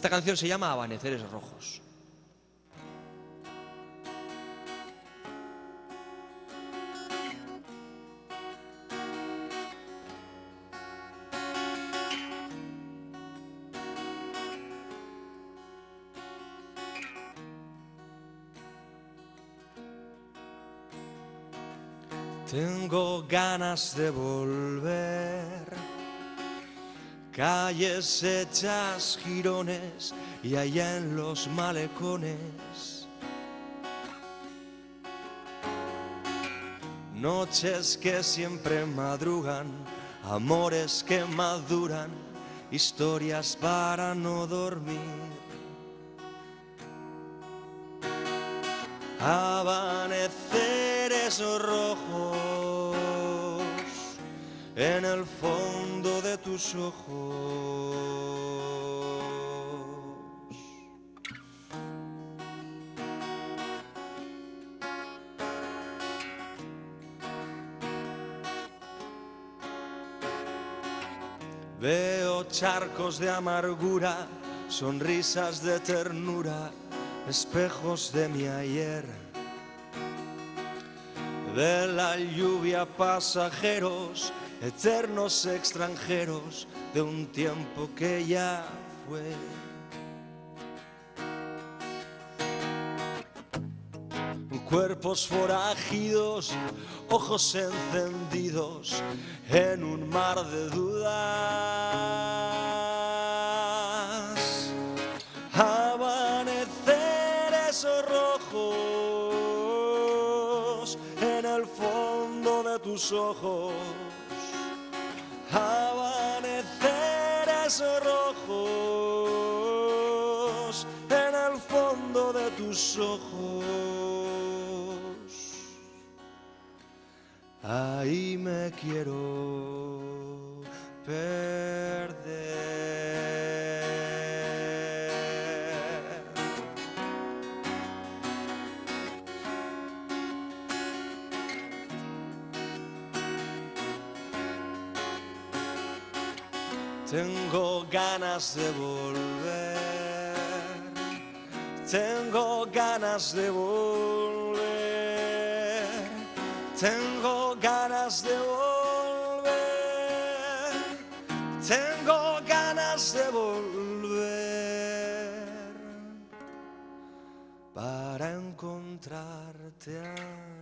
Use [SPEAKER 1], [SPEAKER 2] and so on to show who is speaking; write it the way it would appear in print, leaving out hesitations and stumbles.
[SPEAKER 1] Esta canción se llama Amaneceres Rojos. Tengo ganas de volver, calles hechas jirones y allá en los malecones, noches que siempre madrugan, amores que maduran, historias para no dormir. Amaneceres rojos en el fondo de tus ojos. Veo charcos de amargura, sonrisas de ternura, espejos de mi ayer, de la lluvia pasajeros, eternos extranjeros de un tiempo que ya fue. Cuerpos forajidos, ojos encendidos en un mar de dudas. Amaneceres rojos en el fondo de tus ojos. Amaneceres rojos en el fondo de tus ojos. Ahí me quiero perder. Tengo ganas de volver, tengo ganas de volver, tengo ganas de volver, tengo ganas de volver para encontrarte a